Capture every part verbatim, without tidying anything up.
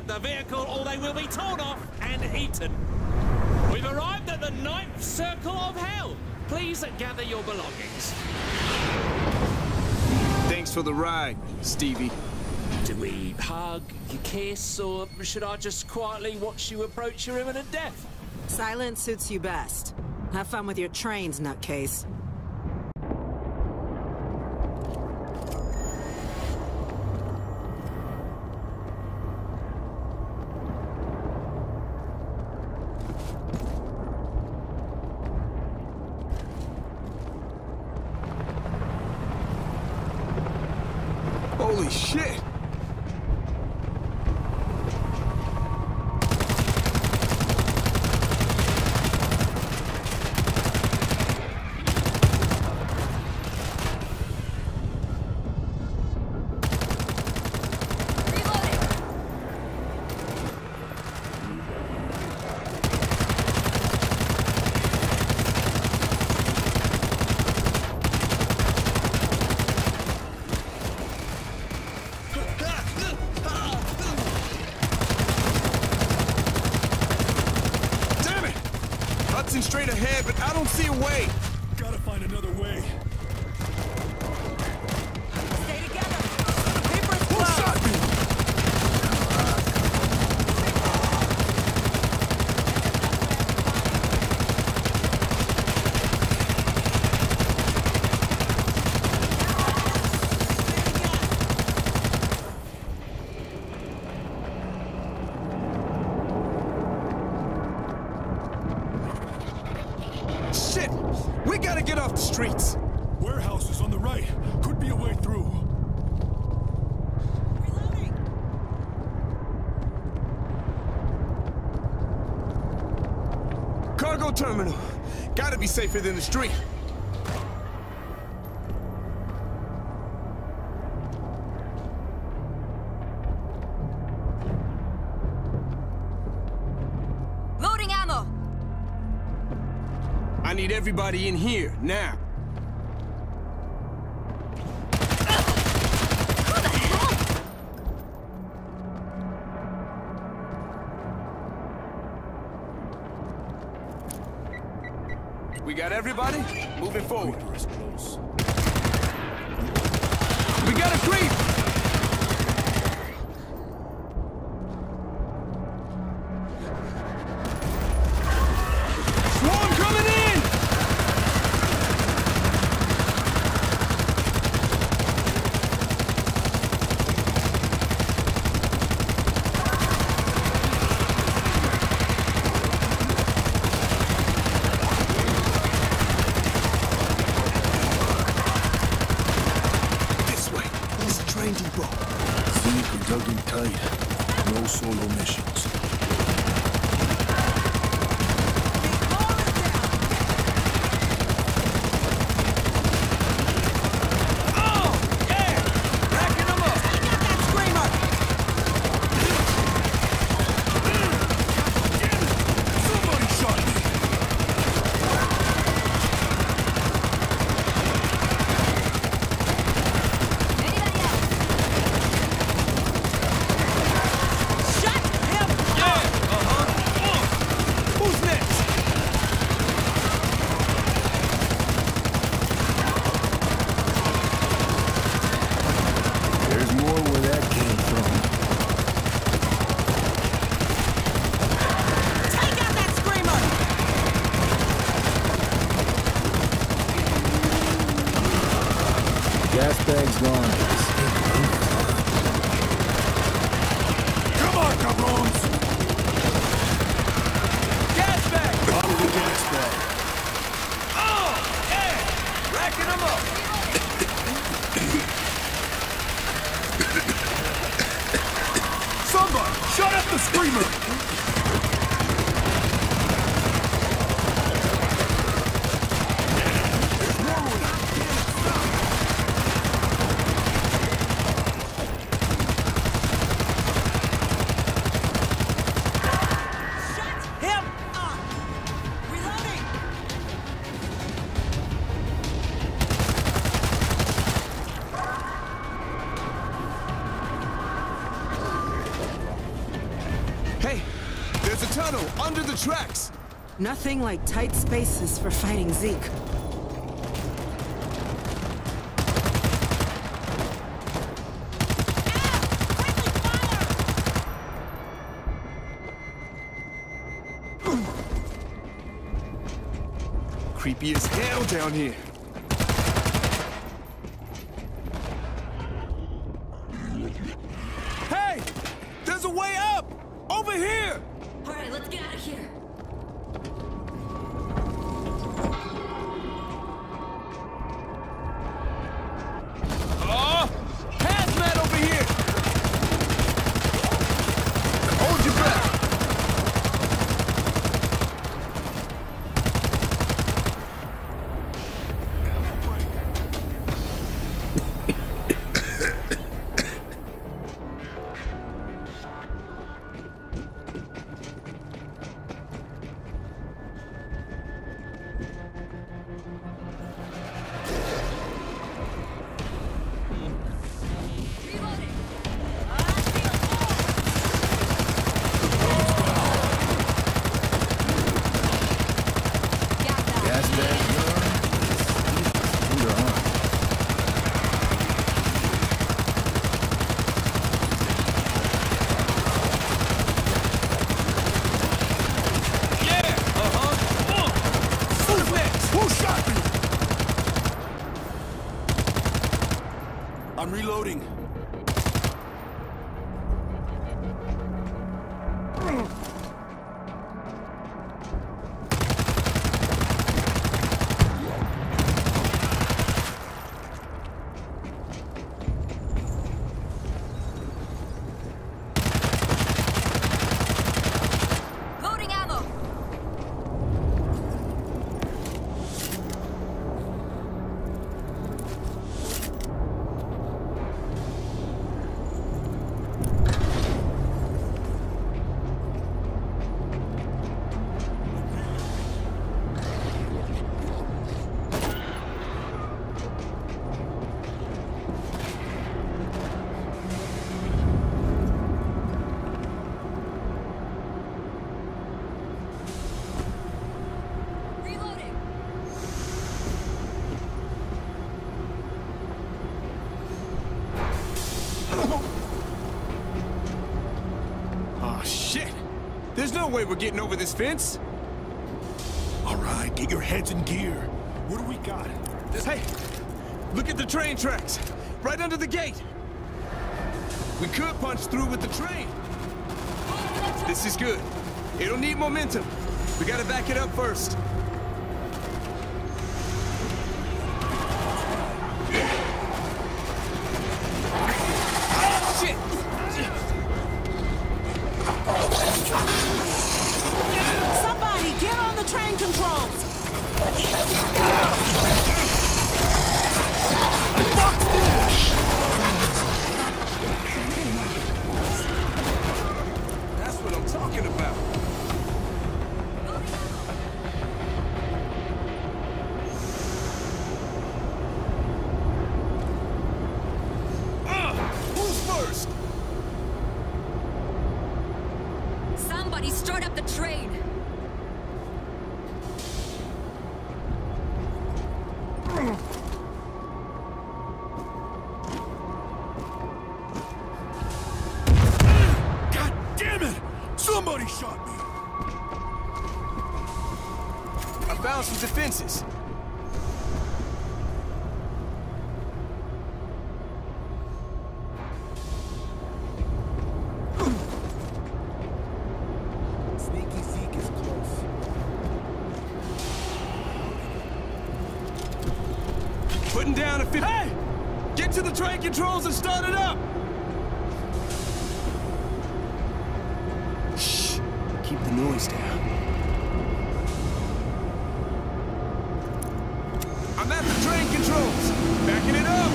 of the vehicle or they will be torn off and eaten. We've arrived at the ninth circle of hell. Please gather your belongings. Thanks for the ride, Stevie. Do we hug, you kiss, or should I just quietly watch you approach your imminent death? Silence suits you best. Have fun with your trains, nutcase. Holy shit! Straight ahead, but I don't see a way. Gotta find another way. Stay together. The paper's Who closed. shot me? Shit! We gotta get off the streets! Warehouse is on the right. Could be a way through. Reloading. Cargo terminal. Gotta be safer than the street. Loading ammo. I need everybody in here, now. We got everybody? Moving forward. Reaper is close. We got a creep! Swarm coming in! This way. This train depot. Zeke and dug in tight. No solo missions. Oh! Yeah! Racking them up! Take out that screamer. Somebody shot me! Anybody else? Shut him up. Uh-huh. Who's next? There's more where that came from. Take out that screamer. Gas bag's gone. Come on, cabrons! Gas bag! Bottle the gas bag. Oh! Yeah! Racking them up! Somebody, shut up the screamer! Shut him up. Reloading. the tracks! Nothing like tight spaces for fighting Zeke. Creepy as hell down here. Hey! There's a way up! Over here! All right, let's get out of here. Oh! Hazmat over here! Hold your breath! I'm reloading. Loading ammo. Oh, shit! There's no way we're getting over this fence! All right, get your heads in gear. What do we got? Hey! Look at the train tracks! Right under the gate! We could punch through with the train! This is good. It'll need momentum. We gotta back it up first. Shit! Somebody get on the train controls! That's what I'm talking about. Uh, who's first? Somebody start up the train. God damn it! Somebody shot me! I found some defenses. Sneaky Zeke is close. Putting down a fifty. Hey! Get to the train controls and start it up! Shh! Keep the noise down. I'm at the train controls! Backing it up!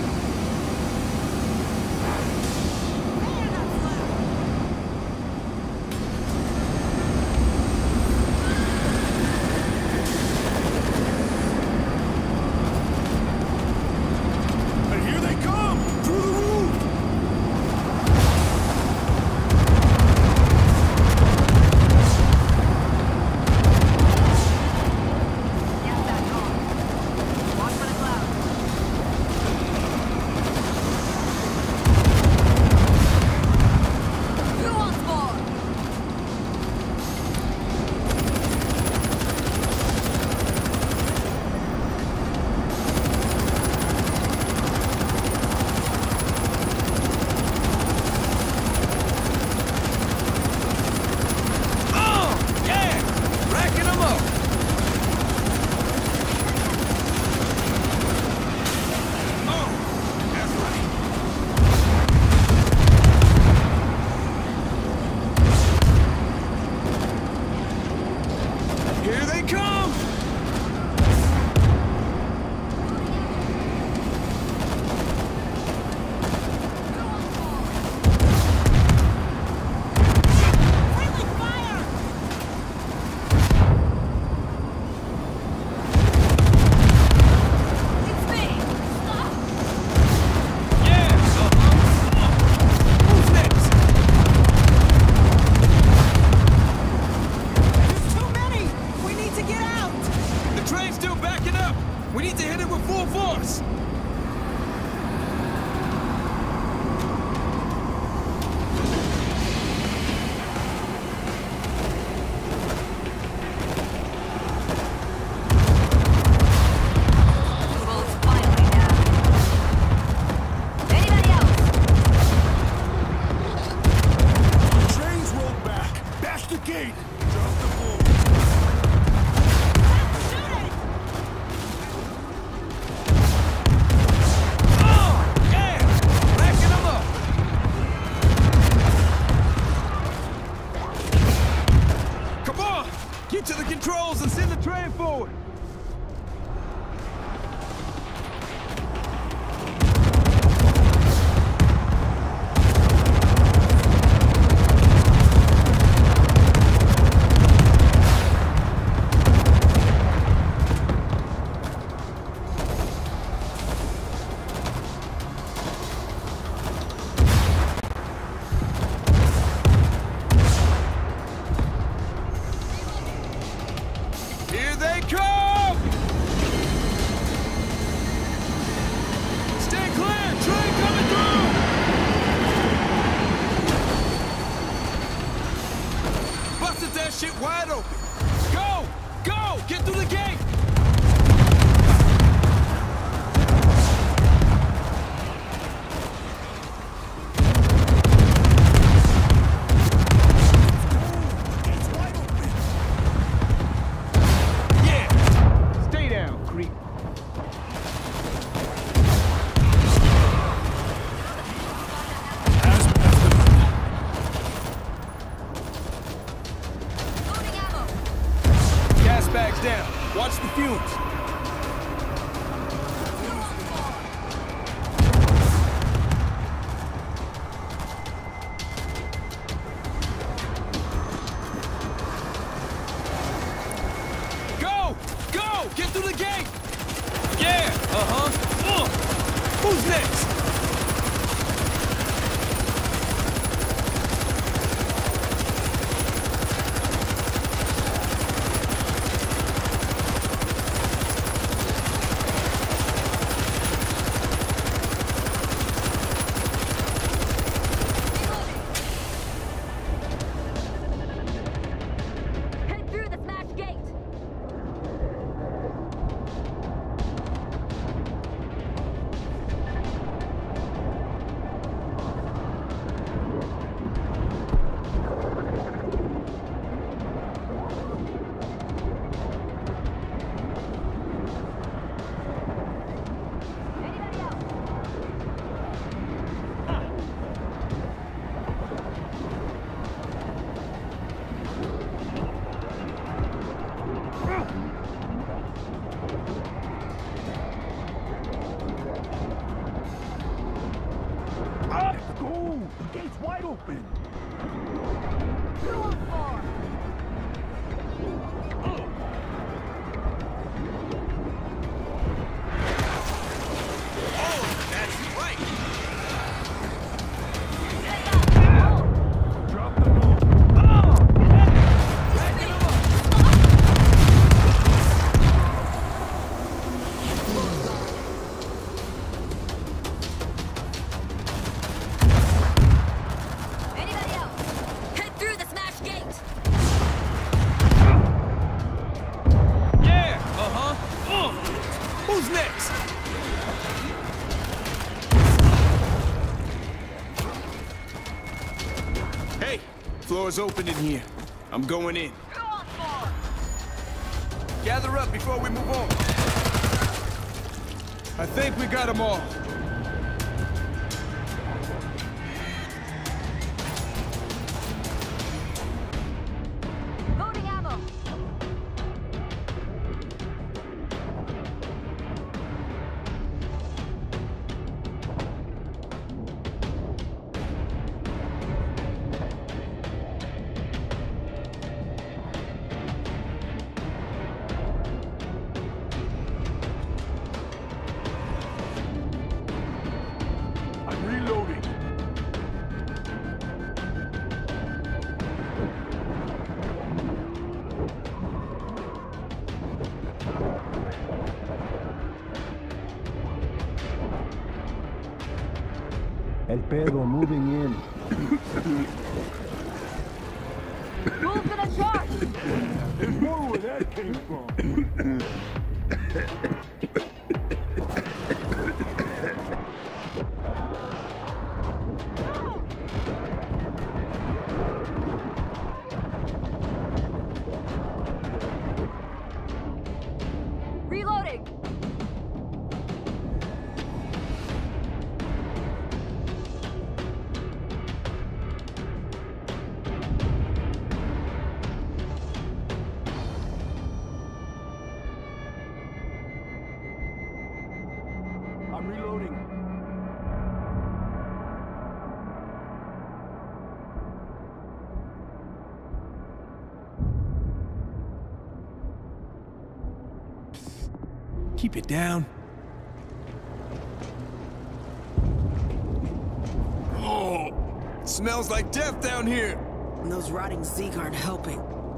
And here they come! Through the roof! headed with full force! Get to the controls and send the train forward! Here they come! Stay clear! Train coming through! Busted that shit wide open! Go! Go! Get through the gate! Bags down. Watch the fumes. Go! Go! Get through the gate! Yeah! Uh-huh. Uh. Who's next? The gate's wide open! Oh, that's right! Drop the move! Who's next? Hey, floor's open in here. I'm going in. Gather up before we move on. I think we got them all. El pedo, moving in. Who's gonna charge? There's more where that came from. Reloading! I'm reloading. Keep it down. Oh, smells like death down here. And those rotting Zeke aren't helping.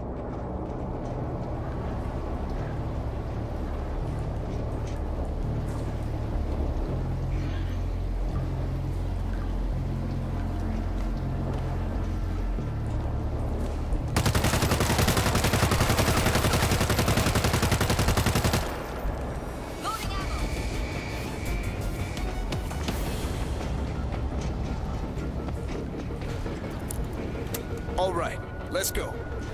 All right, let's go.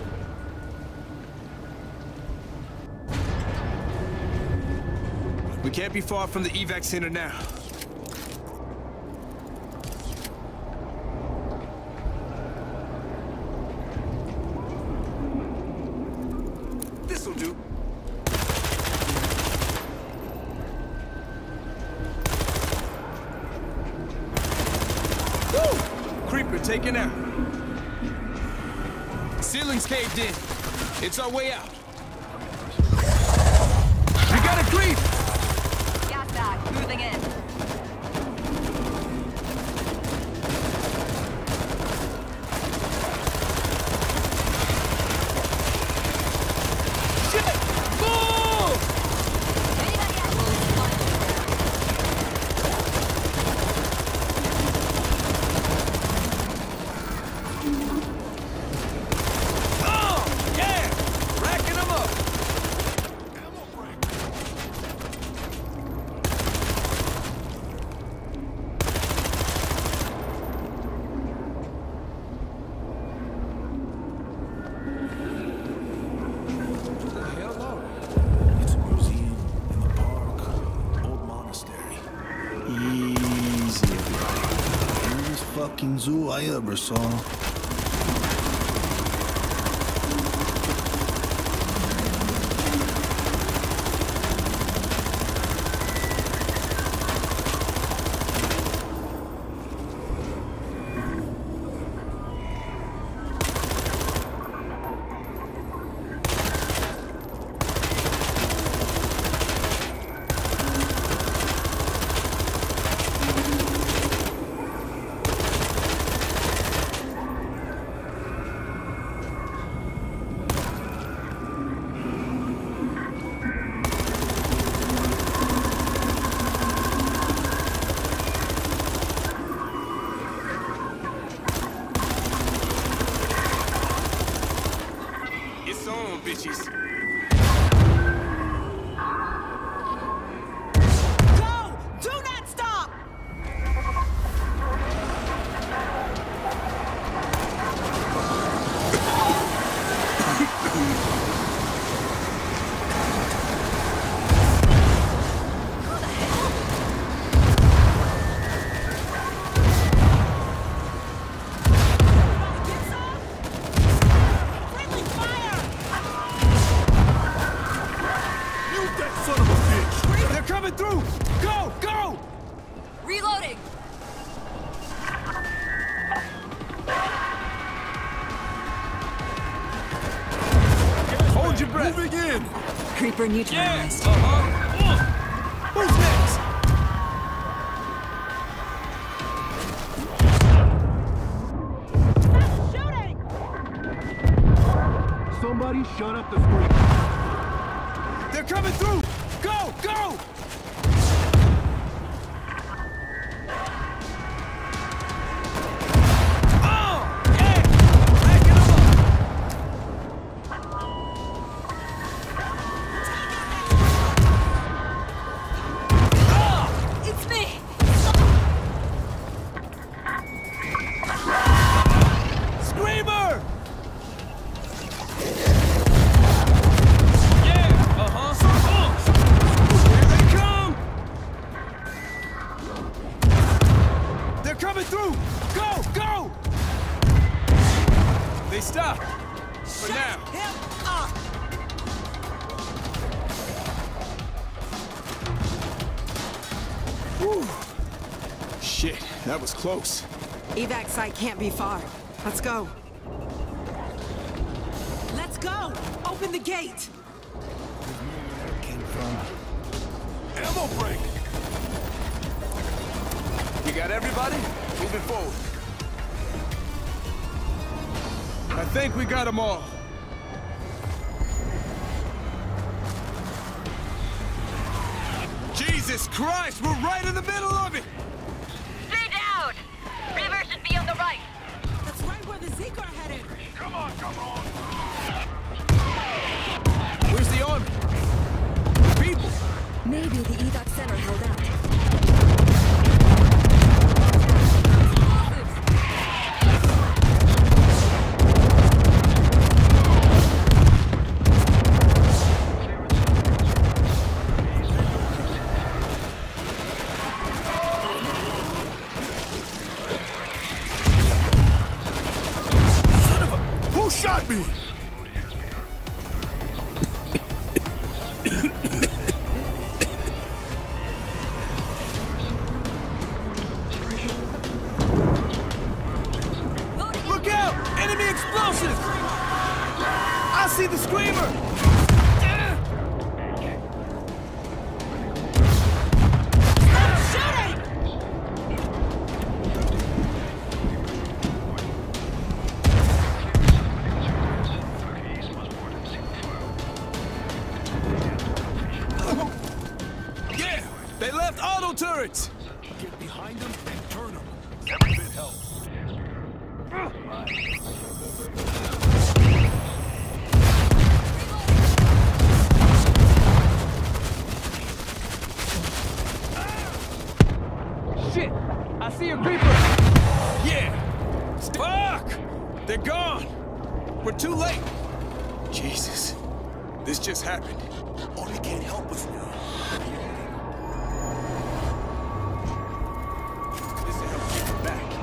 We can't be far from the evac center now. This'll do. Woo! Creeper taken out. Ceiling's caved in. It's our way out. We got a creep! Gas bag, moving in. Shit! Move! Anybody at home? Oh, yeah! Racking them up! What the hell are we? It's a museum in the park. Old monastery. Easy, everybody. Weirdest fucking zoo I ever saw. It's on, bitches. Go! Do not stop! Get some? Friendly fire! You that son of a bitch! They're coming through! Go! Go! Reloading! Hold your breath! Moving in! Creeper neutralized. Uh-huh. Who's next? Somebody shut up the screen. They're coming through! Go! Go! coming through! Go! Go! They stopped. For Shut now. him up! Whew. Shit, that was close. Evac site can't be far. Let's go. Let's go! Open the gate! Came from. Ammo break! You got everybody? Moving forward. I think we got them all. Jesus Christ, we're right in the middle of it! Stay down! River should be on the right. That's right where the Zeke are headed. Come on, come on! Where's the army? People! Maybe the evac center held out. Who shot me? Look out! Enemy explosives! I see the screamer! Yeah! They left auto turrets! Get behind them and turn them. Every bit helps. Shit! I see a creeper! Yeah! Fuck! They're gone! We're too late! Jesus. This just happened. Only can't help us now. This will help get them back.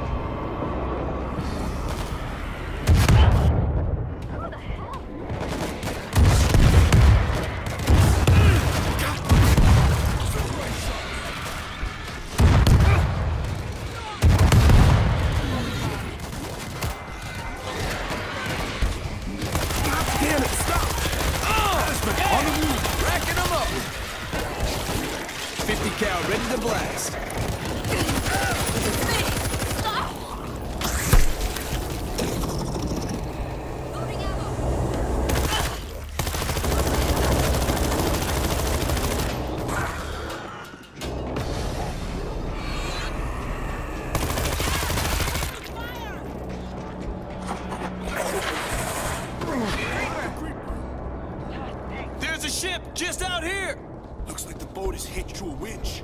Damn it, stop! Oh! Yeah! On the move! Racking them up! fifty cal ready to blast. Loading ammo. There's a ship just out here! Looks like the boat is hitched to a winch.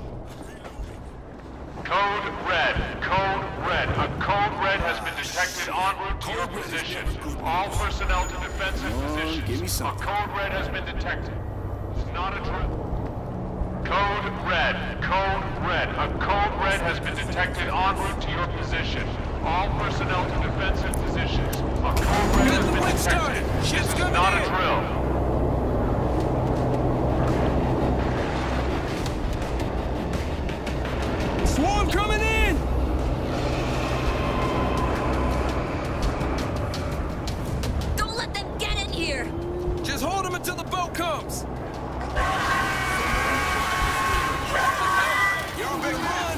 Code Red. Code Red. A Code Red has been detected en route to your Code Red is position. never good All news. personnel to defensive positions. give me A something. Code Red has been detected. It's not a drill. Code Red. Code Red. A Code Red has been detected en route to your position. All personnel to defensive positions. A Code Red Get has the been wind started. detected. Ship's This is coming not in. a drill. Swarm coming in! Don't let them get in here! Just hold them until the boat comes! Y'all better run!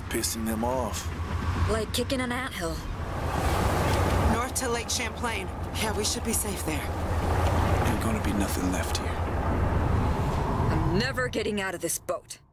pissing them off. Like kicking an anthill. North to Lake Champlain. Yeah, we should be safe there. Ain't gonna be nothing left here. I'm never getting out of this boat.